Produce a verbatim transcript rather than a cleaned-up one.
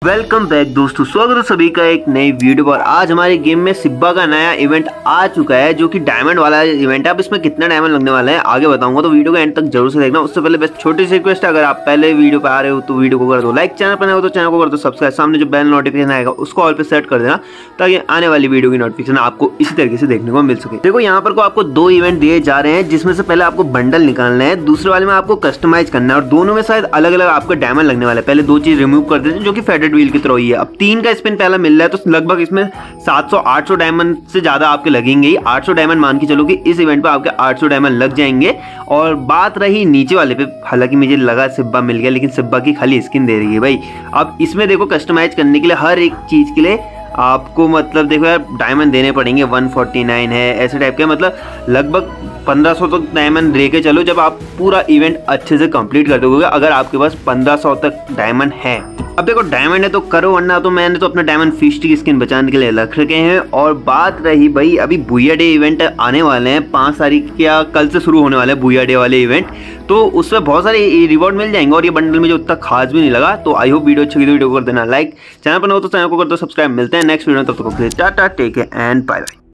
Welcome back दोस्तों, स्वागत है सभी का एक नई वीडियो पर। आज हमारे गेम में सिब्बा का नया इवेंट आ चुका है जो कि डायमंड वाला इवेंट है। अब इसमें कितना डायमंड लगने वाला है आगे बताऊंगा, तो वीडियो को एंड तक जरूर से देखना। उससे पहले बस छोटी सी रिक्वेस्ट है, अगर आप पहले वीडियो पे आ रहे हो तो वीडियो को कर दो लाइक, चैनल पर नए हो तो चैनल को कर दो सब्सक्राइब, सामने जो बेल नोटिफिकेशन आएगा उसको ऑल पे सेट कर देना ताकि आने वाली वीडियो की नोटिफिकेशन आपको इसी तरीके से देखने को मिल सके। देखो यहाँ पर को आपको दो इवेंट दिए जा रहे हैं, जिसमें से पहले आपको बंडल निकालना है, दूसरे वाले में आपको कस्टमाइज करना है और दोनों में शायद अलग अलग आपको डायमंड लगने वाला है। पहले दो चीज रिमूव कर देते हैं जो कि फेडेड व्हील की तरह ही है। अब तीन का स्पिन पहला मिल रहा है तो लगभग इसमें सात सौ आठ सौ डायमंड से ज्यादा आपके लगेंगे ही। आठ सौ डायमंड मान के चलो कि इस इवेंट पे आपके आठ सौ डायमंड लग जाएंगे। और बात रही नीचे वाले पे, हालांकि मुझे लगा सिब्बा मिल गया, लेकिन सिब्बा की खाली स्किन दे रही है भाई। अब इसमें देखो कस्टमाइज करने के लिए हर एक चीज के लिए आपको मतलब देखो यार डायमंड देने पड़ेंगे। एक सौ उनचास है ऐसे टाइप के, मतलब लगभग पंद्रह सौ तक डायमंड लेके चलो जब आप पूरा इवेंट अच्छे से कंप्लीट कर दोगे, अगर आपके पास पंद्रह सौ तक डायमंड है। अब देखो डायमंड है तो करो, वरना तो मैंने तो अपना डायमंड फिस्ट की स्किन बचाने के लिए रख रखे हैं। और बात रही भाई, अभी बुया डे इवेंट आने वाले हैं पाँच तारीख या कल से शुरू होने वाले हैं बुया डे वाले इवेंट, तो उसमें बहुत सारे रिवॉर्ड मिल जाएंगे। और ये बंडल में जो उतना खास भी नहीं लगा, तो आई होप वीडियो अच्छी लगी तो वीडियो को कर देना लाइक, चैनल पर न हो तो चैनल को कर दो सब्सक्राइब। मिलते हैं नेक्स्ट वीडियो में, तब तक tata take care and bye bye.